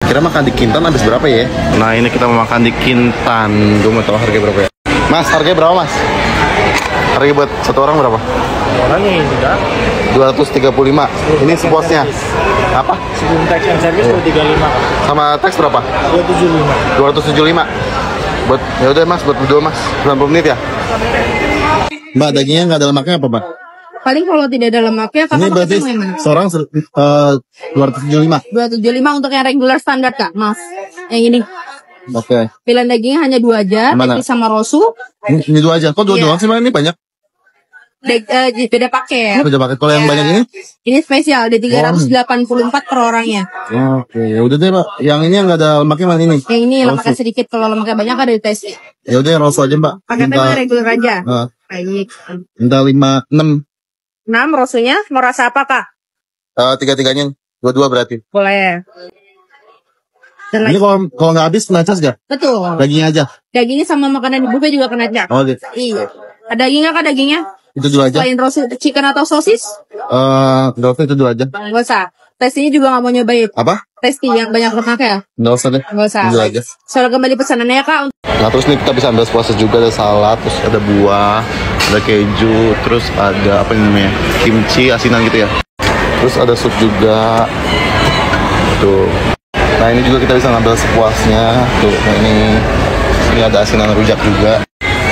Kira makan di Kintan habis berapa ya? Nah ini kita mau makan di Kintan. Gue mau tahu harga berapa ya? Mas, harganya berapa mas? Harga buat satu orang berapa? Orangnya ini juga 235. Ini sepuasnya. Apa? sebelum tax and service 235. Sama teks berapa? 275. 275. Buat ya udah mas, buat berdua mas. 90 menit ya. Mbak, dagingnya nggak ada lemaknya apa mbak? Paling kalau tidak ada lemaknya, kakak Ini berarti pakai yang mana? seorang 275. 275 untuk yang regular standar kak, mas. Yang ini. Oke. Pilihan dagingnya hanya 2 aja, Mana? daging sama rosu. Ini 2 aja. Kok 2 Iya. doang sih mbak? Ini banyak. Beda paket. Beda paket. Kalau yang Ya. banyak ini? Ini spesial, di 384 per orangnya. Oke, ya udah deh mbak. Yang ini yang nggak ada lemaknya mana ini? Yang ini Rosu. lemaknya sedikit, kalau lemaknya banyak ada di tes. Ya udah yang rosu aja mbak. Paketnya Minta, yang regular aja. Baik. minta 5, 6. 6 rosunya, mau rasa apa kak? 3-3-nya. 2-2 berarti. Boleh. Dan Ini lagi, kalau nggak habis kena cas gak? betul. Dagingnya aja. Dagingnya sama makanan di buffet juga kena cat. Oh gitu. Iya. Ada dagingnya kak dagingnya? Itu 2 aja. Selain rosu, chicken atau sosis? Nggak usah, itu 2 aja. Nggak usah. Testinya juga nggak mau nyobain. Apa? Testi yang banyak lemaknya. Nggak usah deh. Nggak usah. Itu 2 aja. Soalnya kembali pesanannya ya kak. Nah terus nih kita bisa ambil puasa juga, ada salad, terus ada buah, ada keju, terus ada apa ini namanya, kimchi asinan gitu ya. Terus ada sup juga. Tuh. Nah ini juga kita bisa ngambil sepuasnya. Tuh, nah ini ada asinan rujak juga.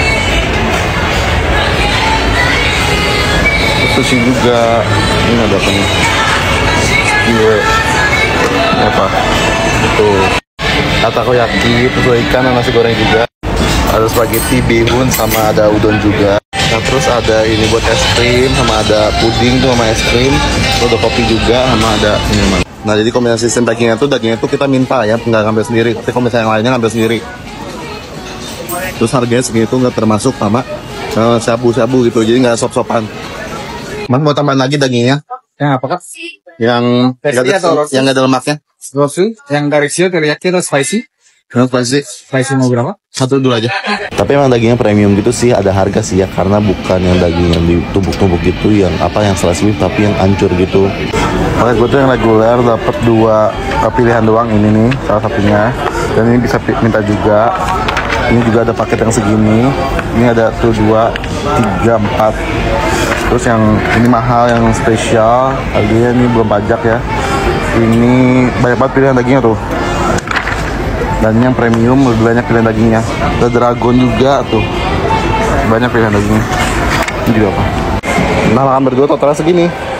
Terus sushi juga. Ini ada apa nih? Iya. Ini apa? Itu takoyaki, terus ada ikan dan nasi goreng juga. Ada spaghetti, bihun, sama ada udon juga. Nah terus ada ini buat es krim, sama ada puding tuh sama es krim. Terus ada kopi juga, sama ada minuman. Nah jadi kombinasi sistem dagingnya tuh kita minta ya, nggak ngambil sendiri. Tapi kalau misalnya yang lainnya ngambil sendiri. Terus harganya segitu nggak termasuk sama shabu-shabu gitu, jadi nggak sop-sopan. Mas mau tambahan lagi dagingnya? Yang apa kak? Yang nggak ada lemaknya? Rosu, yang garisio, teriyaki atau spicy? Kenapa sih? Spicy mau berapa? 1 dulu aja. Tapi emang dagingnya premium gitu sih, ada harga sih ya, karena bukan yang daging yang ditumbuk-tumbuk gitu, yang apa yang slice beef tapi yang hancur gitu. Paket gue tuh yang reguler dapat 2 pilihan doang, ini nih salah satunya. Dan ini bisa minta juga. Ini juga ada paket yang segini. Ini ada tuh 2, 3, 4. Terus yang ini mahal, yang spesial, harganya ini belum pajak ya. Ini banyak banget pilihan dagingnya tuh. Dan yang premium lebih banyak pilihan dagingnya. Ada dragon juga tuh, banyak pilihan dagingnya. Ini juga apa? Nah makan berdua totalnya segini.